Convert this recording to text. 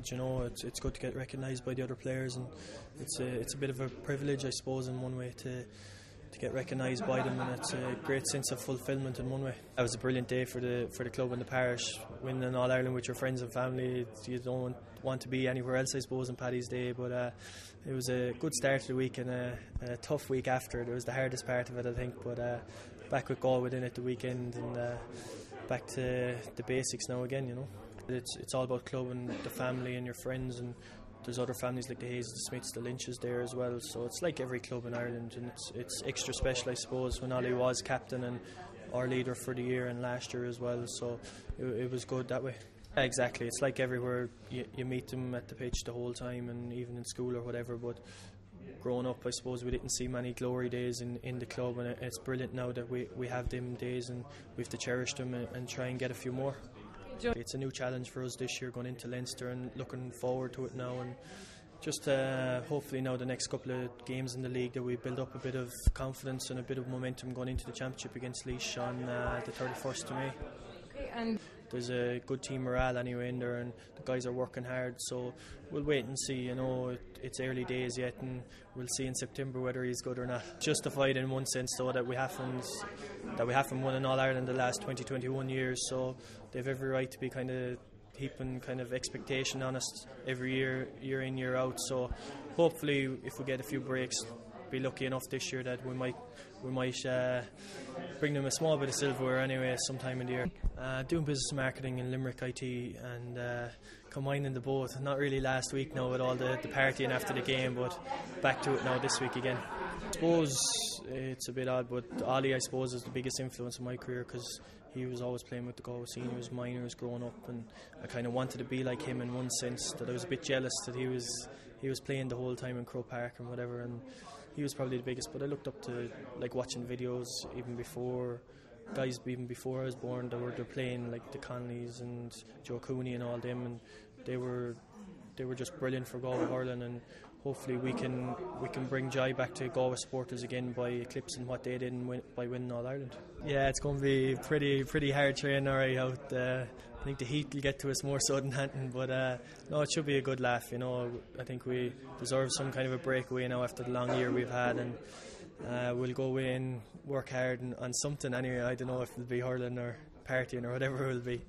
You know, it's good to get recognised by the other players, and it's a bit of a privilege, I suppose, in one way to get recognised by them, and it's a great sense of fulfilment in one way. It was a brilliant day for the club and the parish. Winning All Ireland with your friends and family, you don't want to be anywhere else, I suppose, on Paddy's Day. But it was a good start to the week and a tough week after. It was the hardest part of it, I think. But back with Galway within it the weekend, and back to the basics now again. You know, it's all about club and the family and your friends, and there's other families like the Hayes, the Smiths, the Lynches there as well. So it's like every club in Ireland, and it's extra special, I suppose, when Ollie was captain and our leader for the year and last year as well. So it was good that way. Exactly, it's like everywhere. You meet them at the pitch the whole time, and even in school or whatever. But growing up, I suppose we didn't see many glory days in the club, and it's brilliant now that we have them days, and we have to cherish them and try and get a few more. It's a new challenge for us this year going into Leinster, and looking forward to it now, and just hopefully now the next couple of games in the league that we build up a bit of confidence and a bit of momentum going into the championship against Laois on the 31st of May. And there's a good team morale anyway in there, and the guys are working hard, so we'll wait and see. You know, it's early days yet, and we'll see in September whether he's good or not. Justified in one sense though that we haven't won in All Ireland the last 20-21 years, so they've every right to be kind of heaping kind of expectation on us every year in, year out. So hopefully if we get a few breaks, be lucky enough this year that we might bring them a small bit of silverware anyway sometime in the year. Doing business marketing in Limerick IT, and combining the both. Not really last week now with all the partying after the game, but back to it now this week again. I suppose it's a bit odd, but Ollie, I suppose, is the biggest influence in my career, because he was always playing with the Galway seniors, minors growing up, and I kind of wanted to be like him in one sense. That I was a bit jealous that he was playing the whole time in Croke Park and whatever, and he was probably the biggest. But I looked up to, like, watching videos even before I was born, they're playing, like the Conleys and Joe Cooney and all them, and they were just brilliant for Galway hurling, and hopefully we can bring joy back to Galway supporters again by eclipsing what they did by winning All Ireland. Yeah, it's going to be pretty hard training alright out. I think the heat will get to us more so than Hampton, but no, it should be a good laugh. You know, I think we deserve some kind of a breakaway now after the long year we've had, and we'll go away and work hard on something anyway. I don't know if it'll be hurling or partying or whatever it will be.